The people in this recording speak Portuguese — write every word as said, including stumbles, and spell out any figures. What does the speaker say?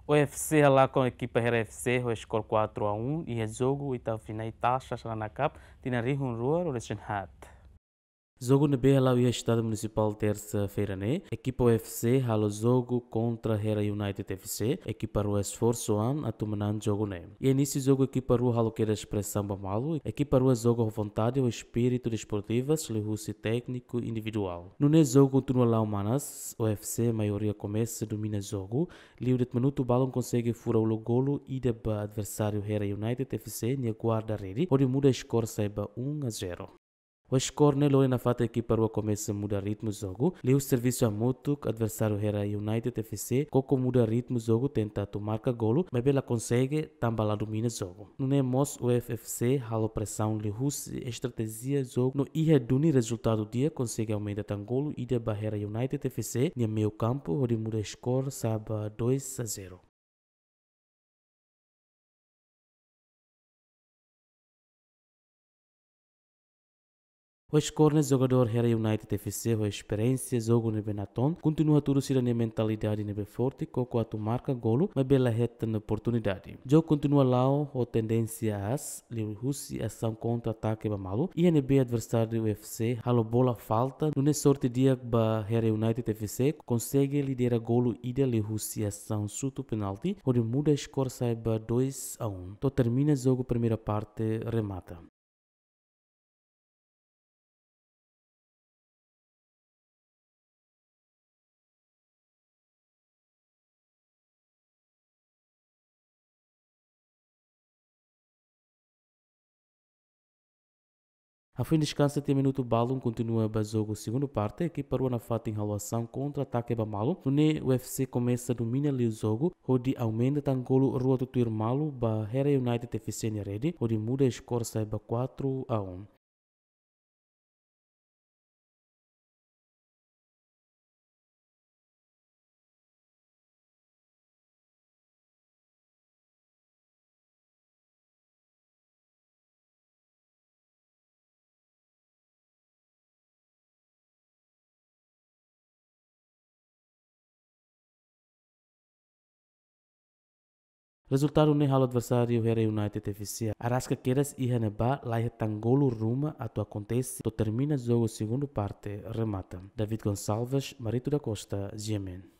O F C halakon ekipa R F C o skor quatro a um e a jogu e tal final taxa Xanana Cup tinha rihun rua o hat. Jogo na B lá o Estado Municipal terça-feira, né? Equipa O F C halo jogo contra Hera United F C, equipa o esforço an a tumanan jogo né. E início jogo equipa rua halo que era expressão bamalo, equipa rua jogo à vontade o espírito desportivo, lehus técnico individual. No ne jogo continua lá humanas, o F C maioria começa domina jogo, liu de minuto balão consegue furar o golo e de adversário Hera United F C ne guarda rede, onde muda a score saiba um a zero. O skor ne loe na fata equipa rua começa a mudar ritmo jogo, leu o serviço a mutu adversário era United F C, coco muda ritmo jogo tenta tomar ka golo, mas ela consegue também domina jogo. No ne mos o F F C halo pressão leu estratégia jogo no ia duni resultado dia consegue aumentar tan golo e de barreira United F C no meio campo onde muda skor saba dois a zero. O skor no jogador Hera United F C, a experiência jogo no Benaton, continua tudo ser a mentalidade nebe forte, coco a marca golo, mas bela reta na oportunidade. O jogo continua lá, a tendência as, liu husi ação contra-ataque bamalo, e a nebe adversário do U F C, halo bola falta, no sorte dia ba Hera United F C, consegue liderar golo ida liu husi ação suto penalti, onde muda skor saiba dois a um. To termina jogo primeira parte, remata. A fim de descanso tem minuto balão continua o jogo segunda parte, que parou na fata em relação contra-ataque bamalo. No ne o F C começa a dominar o jogo, onde aumenta tangolo rua do tuir malo, ba Hera United F C na rede, onde muda a score saiba quatro a um. Resultado ne halo adversário Hera United F C. Arasca queras e haneba lá tangolo ruma a tu acontece, to termina jogo segundo parte, remata. David Gonçalves, Marito da Costa, Yemen.